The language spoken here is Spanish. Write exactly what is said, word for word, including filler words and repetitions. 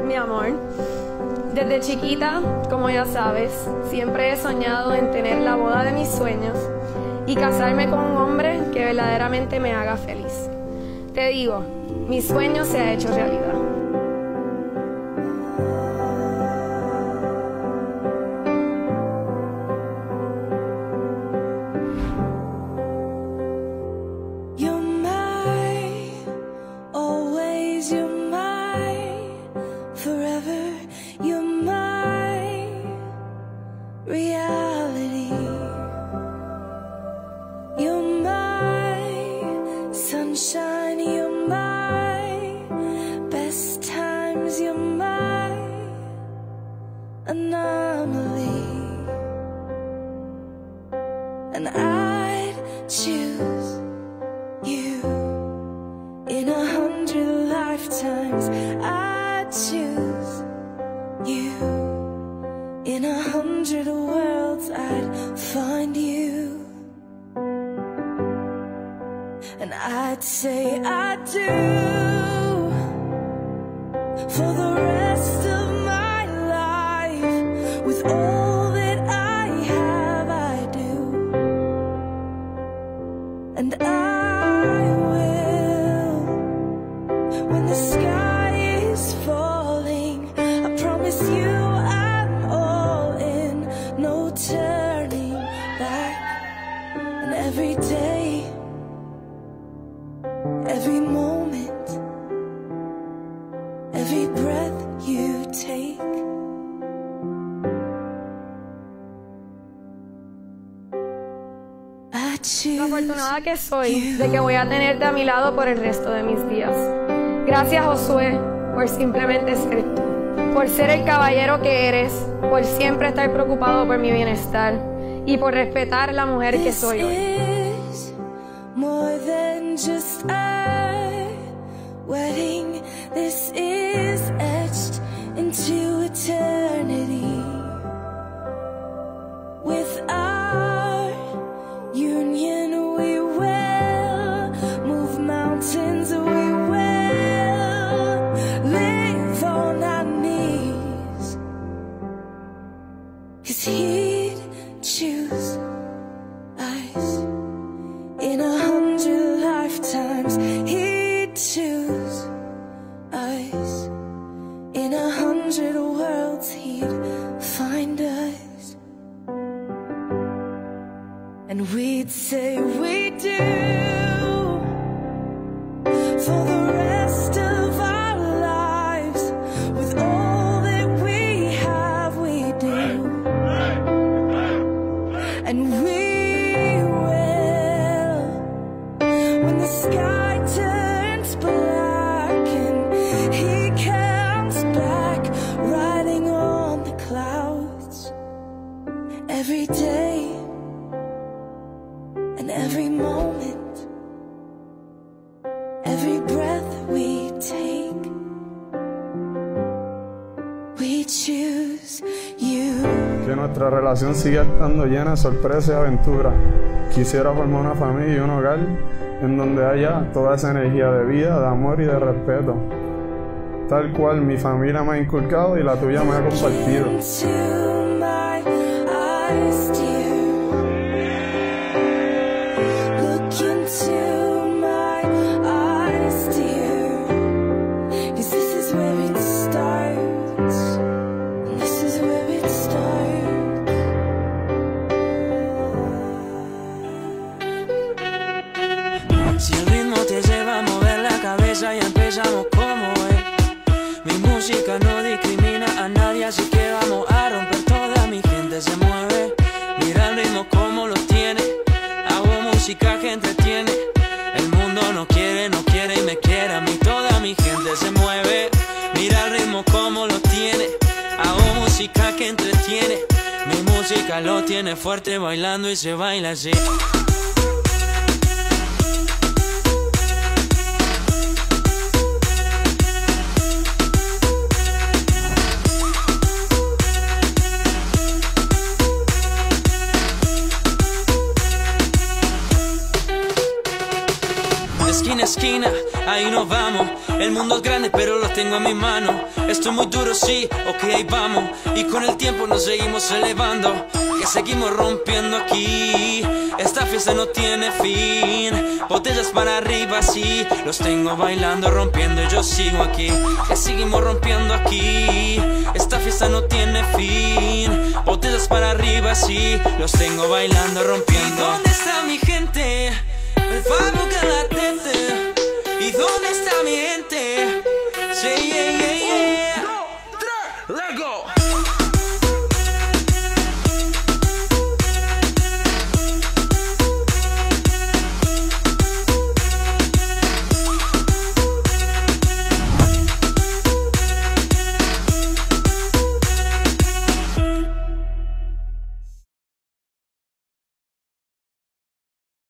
Mi amor, desde chiquita, como ya sabes, siempre he soñado en tener la boda de mis sueños y casarme con un hombre que verdaderamente me haga feliz. Te digo, mi sueño se ha hecho realidad. Anomaly, and I'd choose you in a hundred lifetimes. I'd choose you in a hundred worlds. I'd find you, and I'd say I do for the rest of my life. With all that I have, I do, and I will. When the sky is falling, I promise you I'm all in, no turning back. And every day, every moment, every breath you take, lo afortunada que soy de que voy a tenerte a mi lado por el resto de mis días. Gracias, Josué, por simplemente ser tú, por ser el caballero que eres, por siempre estar preocupado por mi bienestar y por respetar la mujer que soy hoy. This is more than just a wedding. This is etched into eternity. With our union, we will move mountains. We will live on our knees. 'Cause he'd choose us in a hundred lifetimes. He'd choose us in a hundred worlds. He'd find us, and we'd say we do for the rest of our lives. With all that we have, we do, and we will. When the sky turns black and he comes back, riding on the clouds, every day and every moment, every breath we take, we choose you. Que nuestra relación siga estando llena de sorpresas y aventuras. Quisiera formar una familia y un hogar en donde haya toda esa energía de vida, de amor y de respeto, tal cual mi familia me ha inculcado y la tuya me ha compartido. Into my eyes, dear. Look into my eyes, dear. 'Cause this is where it starts, and this is where it starts. Si el ritmo te lleva a mover la cabeza y empezamos como es. Mi música no discrimina a nadie, así que vamos a romper. Toda mi gente se mueve. Mira el ritmo como lo tiene. Hago música que entretiene. El mundo no quiere, no quiere y me quiere a mí. Toda mi gente se mueve. Mira el ritmo como lo tiene. Hago música que entretiene. Mi música lo tiene fuerte, bailando y se baila así. De esquina a esquina, ahí nos vamos. El mundo es grande pero lo tengo en mi mano. Estoy muy duro, sí, ok, ahí vamos. Y con el tiempo nos seguimos elevando, que seguimos rompiendo aquí. Esta fiesta no tiene fin. Botellas para arriba, sí, los tengo bailando, rompiendo y yo sigo aquí. Que seguimos rompiendo aquí. Esta fiesta no tiene fin. Botellas para arriba, sí, los tengo bailando, rompiendo. ¿Y dónde está mi gente?